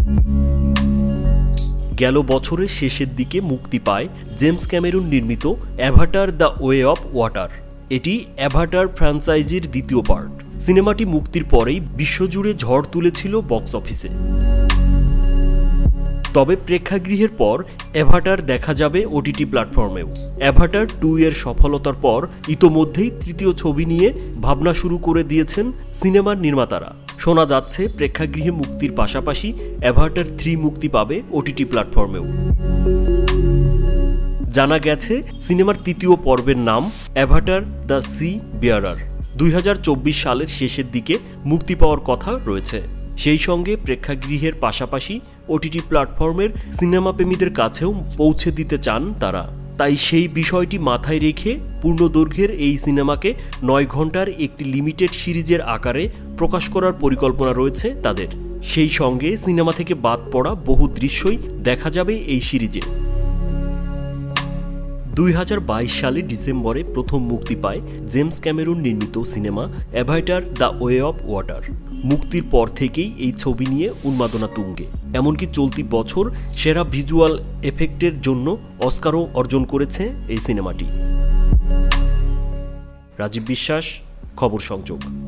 গেল বছরের শেষের দিকে মুক্তি পায় জেমস ক্যামেরুন নির্মিত Avatar the Way of Water. এটি অ্যাভাটার ফ্র্যাঞ্চাইজির দ্বিতীয় পার্ট। সিনেমাটি মুক্তির পরেই বিশ্বজুড়ে ঝড় তুলেছিল বক্স অফিসে। তবে প্রেক্ষাগৃহের পর অ্যাভাটার দেখা যাবে ওটিটি প্ল্যাটফর্মেও। অ্যাভাটার 2 এর সফলতার পর ইতোমধ্যেই তৃতীয় ছবি নিয়ে ভাবনা শুরু করে দিয়েছেন সিনেমার নির্মাতারা। শোনা যাচ্ছে প্রেক্ষাগৃহে মুক্তির পাশাপাশি অ্যাভাটার 3 মুক্তি পাবে ওটিটি প্ল্যাটফর্মেও। জানা গেছে সিনেমার তৃতীয় পর্বের নাম অ্যাভাটার দ্য সি বিয়ারার। 2024 সালের শেষের দিকে মুক্তি পাওয়ার কথা রয়েছে। সেই সঙ্গে প্রেক্ষাগৃহের পাশাপাশি ওটিটি প্ল্যাটফর্মের সিনেমাপ্রেমীদের কাছেও পৌঁছে দিতে চান তারা। তাই সেই বিষয়টি মাথায় রেখে পূর্ণদৈর্ঘ্যের এই সিনেমাকে 9 ঘন্টার একটি লিমিটেড সিরিজের আকারে প্রকাশ করার পরিকল্পনা রয়েছে তাদের। সেই সঙ্গে সিনেমা থেকে বাদ পড়া বহু দৃশ্যই দেখা যাবে এই সিরিজে। 2022 সালে ডিসেম্বরে প্রথম মুক্তি পায় জেমস ক্যামেরুন নির্মিত সিনেমা Avatar the Way of Water. মুক্তির পর থেকেই এই ছবি নিয়ে উন্মাদনা তুঙ্গে। এমনকি চলতি বছর সেরা ভিজুয়াল এফেক্টের জন্য অস্কারও অর্জন করেছে এই সিনেমাটি। রাজীব বিশ্বাস, খবর সংযোগ।